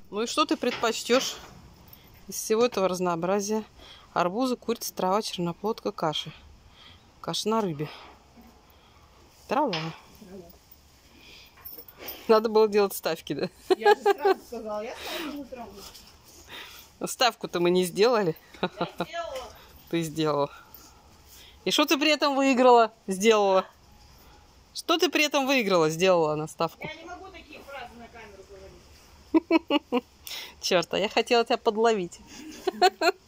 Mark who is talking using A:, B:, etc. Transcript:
A: Ну и что ты предпочтешь из всего этого разнообразия? Арбузы, курица, трава, черноплодка, каши. Каша на рыбе. Трава. Надо было делать ставки, да?
B: Я же сразу сказала, я ставлю утром.
A: Ставку-то мы не сделали.
B: Я делала.
A: Ты сделала. И что ты при этом выиграла? Сделала. Что ты при этом выиграла? Сделала на ставку.
B: Я не могу такие фразы на камеру говорить.
A: Черт, а я хотела тебя подловить.